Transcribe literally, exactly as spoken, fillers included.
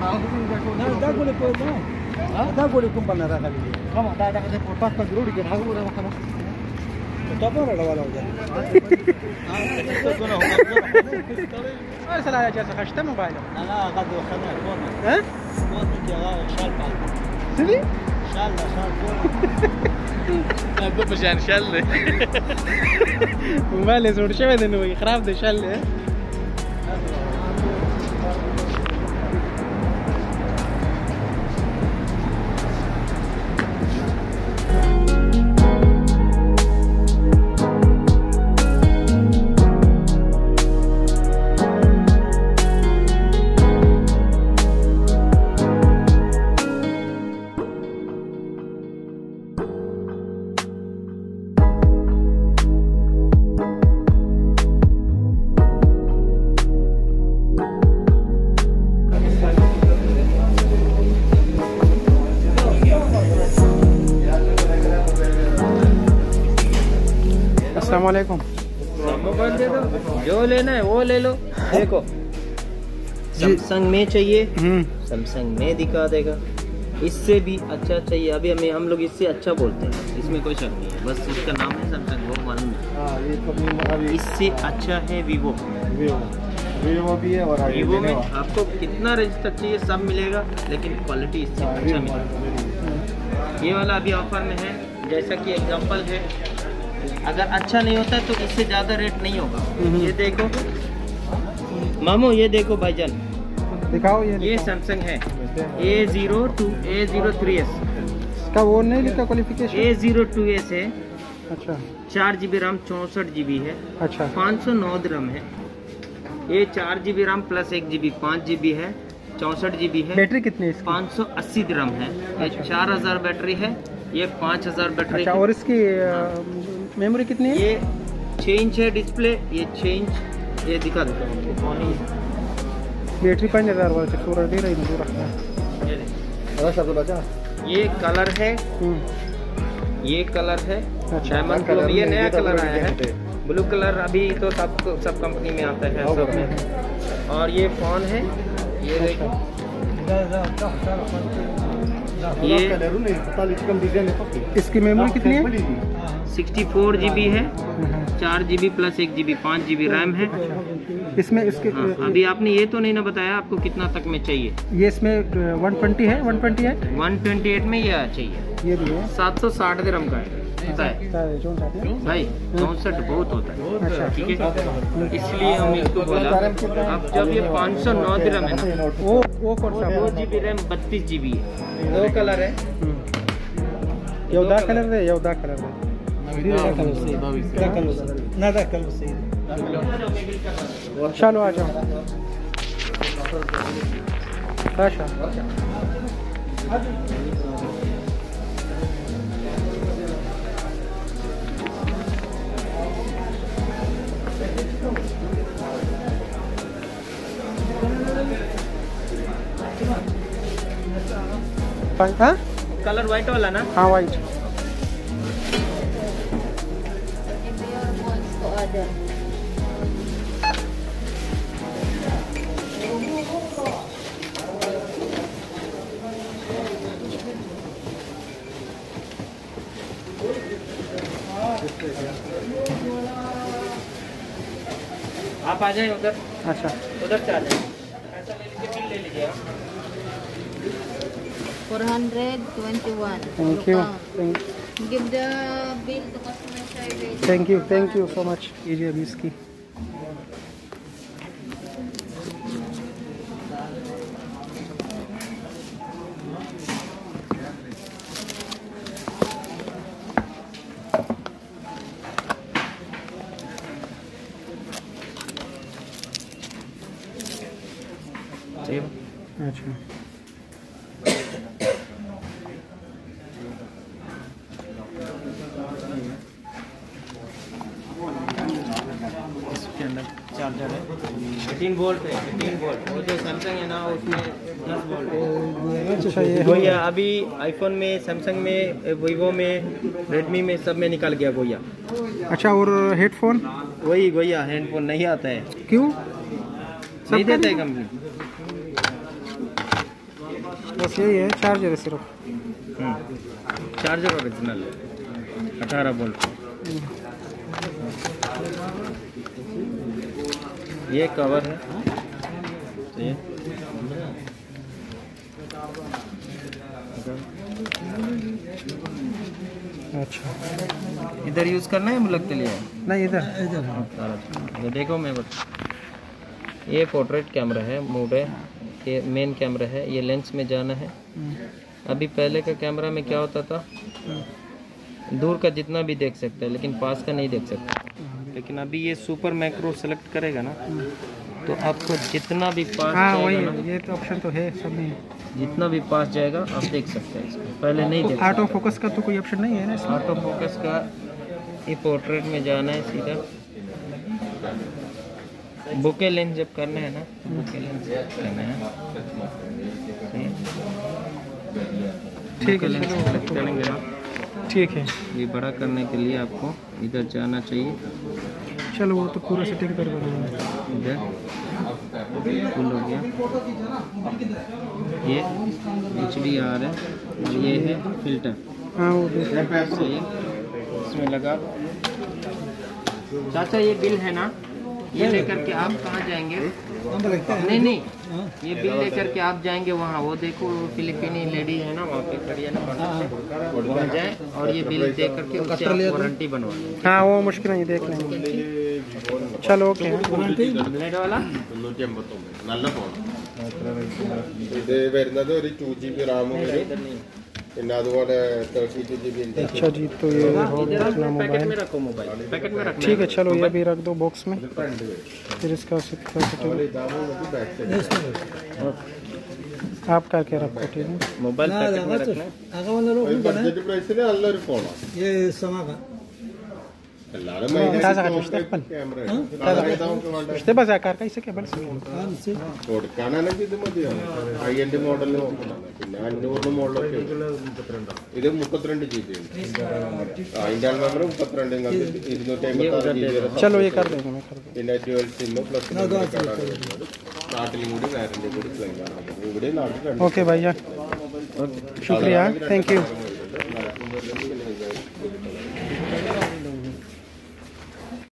Da gole kumpa na raka bili. Kama da da kasi potas ka guru di hagu udah makan. तो apa ada वाला हो जाए और सला يا جالس خشته موبايله لا قد وخنا فوق ها فوق جواه شال بعد سبي شال شال اقول مشان شل موبايل زور شوي انه يخرب ده شل अस्सलामुअलैकुम। मोबाइल दे दो, जो लेना है वो ले लो। देखो सैमसंग में चाहिए, सैमसंग में दिखा देगा। इससे भी अच्छा चाहिए, अभी हमें हम लोग इससे अच्छा बोलते हैं, इसमें कोई शक नहीं है, बस इसका नाम है सैमसंग, वो मालूम है। इससे अच्छा है वीवो। वीवो भी है और वीवो में आपको कितना रेंज तक चाहिए सब मिलेगा, लेकिन क्वालिटी इससे अच्छा मिलेगा। ये वाला अभी ऑफर में है, जैसा कि एग्जांपल है, अगर अच्छा नहीं होता है तो इससे ज़्यादा रेट नहीं होगा। ये देखो मामू, ये देखो भाईजान, दिखाओ ये ये सैमसंग है A zero two A zero three S का वो नहीं लिखा qualification. A zero two S है। अच्छा, चार जी बी राम चौंसठ जी बी है। अच्छा, पाँच सौ नौ दिरहम है। ये चार जी बी राम प्लस एक जी बी पाँच जी बी है, चौंसठ जी बी है। बैटरी कितनी है इसकी? पाँच सौ अस्सी दिरहम है। ये चार हजार बैटरी है, ये पाँच हजार बैटरी। अच्छा, और इसकी मेमोरी कितनी है? ये छः इंच है डिस्प्ले, ये छः इंच, ये दिखा देता हूँ। बैटरी पाँच हजार वाला पूरा दे रही है पूरा। ये कलर है, ये कलर है डायमंड कलर, ये नया कलर आया है। ब्लू कलर अभी तो सब सब कंपनी में आता है सब में। और ये फोन है, ये देखो, ये इसकी मेमोरी कितनी है? सिक्सटी फोर जी बी है, चार जी बी प्लस एक जी बी पाँच जी बी रैम है इसमें। इसके हाँ, अभी आपने ये तो नहीं ना बताया आपको कितना तक में चाहिए। ये इसमें वन ट्वेंटी है, वन ट्वेंटी है, वन ट्वेंटी एट में ये चाहिए। ये भी है सात सौ साठ दिरहम का है है भाई, चौंसठ बहुत होता है। अच्छा, ठीक है, इसलिए हम इसको बोला। अब जब ये पाँच सौ नौ दिरहम है ना, वो वो कौन सा? दो जी बी रैम बत्तीस जी बी है, दो कलर है। यौदा कलर है, यौदा कलर है ना, दा कलर से। चलो आ जाओ। अच्छा, हाँ कलर व्हाइट वाला ना? हाँ व्हाइट। आप आ जाए उधर। अच्छा, उधर से आ जाए, पैसा ले लीजिए, बिल ले लीजिए। four hundred twenty-one. Thank you, thank Give the bill to customer service. Thank you, thank you so much. कीजिए अभी इसकी। अच्छा, इसके अंदर चार्जर है, एटीन वोल्ट है, एटीन वोल्ट। वो जो सैमसंग है ना उसमें दस वोल्ट है। अच्छा, ये गोया अभी आईफोन में, सैमसंग में, वीवो में, रेडमी में, सब में निकल गया गोया। अच्छा, और हेडफोन? वही गोया हेडफोन नहीं आता है। क्यों? नहीं देता है कंपनी। बस यही है, चार्जर है सिर्फ। चार्जर ओरिजिनल है, अठारह वोल्ट। ये कवर है, तो ये अच्छा, इधर यूज़ करना है मुल्क के लिए? नहीं, इधर इधर ये देखो, मैं बता, ये पोर्ट्रेट कैमरा है, मोड है, ये मेन कैमरा है, ये लेंस में जाना है। अभी पहले का कैमरा में क्या होता था, दूर का जितना भी देख सकता है लेकिन पास का नहीं देख सकता। लेकिन अभी ये सुपर मैक्रो सेलेक्ट करेगा ना, तो आपको जितना भी पास हाँ वही जाएगा है, ना, ये तो ऑप्शन तो है सब में, जितना भी पास जाएगा आप देख सकते हैं इसमें। पहले नहीं देख ऑटो फोकस का तो कोई ऑप्शन नहीं है ना इसमें? ऑटो फोकस का ये पोर्ट्रेट में जाना है सीधा। बुके लेंस जब करना है ना, बुके लेंस करना है, ठीक है, लेंस सेलेक्ट करेंगे ना, ठीक है। ये बड़ा करने के लिए आपको इधर जाना चाहिए। चलो वो तो पूरा सेटिंग कर दूँगा। इधर फुल हो गया, ये एच डी आर है और ये है फिल्टर। हाँ वो भी सही है, इसमें लगा। चाचा ये बिल है ना, ये लेकर के आप कहाँ जाएंगे? नहीं नहीं, ये बिल लेकर के आप जाएंगे वहाँ, वो देखो फिलिपीनी लेडी है ना वहाँ पे खड़ी है ना, वहाँ जाए और ये बिल दे करके उससे आप वारंटी बनवाएं। हाँ वो मुश्किल नहीं, देख लेंगे। चलो ओके। ब्लेड वाला ഇത് വരുന്നത് ഒരു ടു ജി ബി റാമും വരും, പിന്നെ അതുപോലെ തേർട്ടി ടു ജി ബി अच्छा जी, तो ये हो गया अपना पैकेट मोबाइल। में रखो, मोबाइल पैकेट में रखना ठीक है, है। चलो ये भी रख दो बॉक्स में, फिर इसका सेटिंग आप करके रखो। ठीक है, मोबाइल पैकेट में रखना है। ബഡ്ജറ്റ് പ്രൈസിൽ നല്ലൊരു ഫോണാണ്. എല്ലാരും ताज़ा का कुछ तक ക്യാമറ इतने बाजार कार का इसे क्या बन കൊടുക്കാനാണെങ്കിൽ ഇത് മതിയാണ്. ഹൈ എൻഡ് മോഡൽ നോക്കണം, പിന്നെ അഞ്ഞൂറിന് മുകളിലൊക്കെ ഇത് മുപ്പത്തിരണ്ട് ജി ബി ഉണ്ട്. അതിൻ്റെ മെമ്മറി മുപ്പത്തിരണ്ട്, ഇരുന്നൂറ്റി അമ്പത്തി ആറ് ജി ബി. चलो ये कर देंगे, मैं कर दूँगा। പിന്നെ ട്വൽവ് സിം പ്ലസ് നാട്ടിലും കൂടി വാറന്റി കൂടി ക്ലെയിം ആണ്. ഇവിടെ നാട്ടിൽ ओके भैया, शुक्रिया, थैंक यू।